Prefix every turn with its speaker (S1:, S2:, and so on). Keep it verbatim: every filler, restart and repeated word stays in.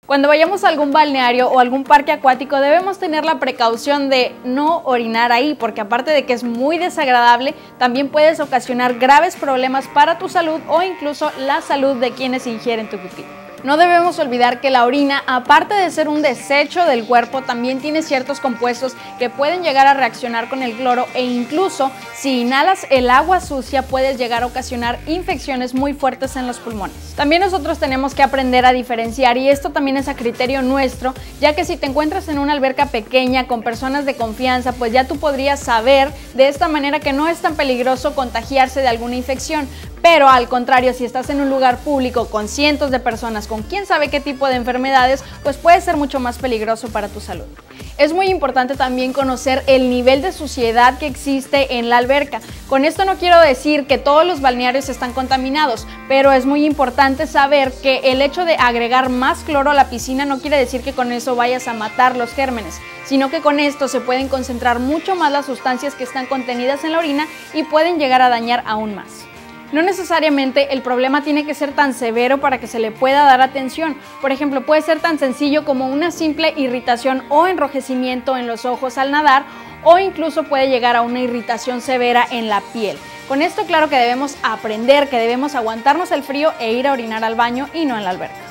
S1: Cuando vayamos a algún balneario o algún parque acuático debemos tener la precaución de no orinar ahí, porque aparte de que es muy desagradable, también puedes ocasionar graves problemas para tu salud o incluso la salud de quienes ingieren tu pipí. No debemos olvidar que la orina, aparte de ser un desecho del cuerpo, también tiene ciertos compuestos que pueden llegar a reaccionar con el cloro e incluso si inhalas el agua sucia puedes llegar a ocasionar infecciones muy fuertes en los pulmones. También nosotros tenemos que aprender a diferenciar y esto también es a criterio nuestro, ya que si te encuentras en una alberca pequeña con personas de confianza, pues ya tú podrías saber de esta manera que no es tan peligroso contagiarse de alguna infección. Pero al contrario, si estás en un lugar público con cientos de personas con quién sabe qué tipo de enfermedades, pues puede ser mucho más peligroso para tu salud. Es muy importante también conocer el nivel de suciedad que existe en la alberca. Con esto no quiero decir que todos los balnearios están contaminados, pero es muy importante saber que el hecho de agregar más cloro a la piscina no quiere decir que con eso vayas a matar los gérmenes, sino que con esto se pueden concentrar mucho más las sustancias que están contenidas en la orina y pueden llegar a dañar aún más. No necesariamente el problema tiene que ser tan severo para que se le pueda dar atención. Por ejemplo, puede ser tan sencillo como una simple irritación o enrojecimiento en los ojos al nadar o incluso puede llegar a una irritación severa en la piel. Con esto claro que debemos aprender que debemos aguantarnos el frío e ir a orinar al baño y no en la alberca.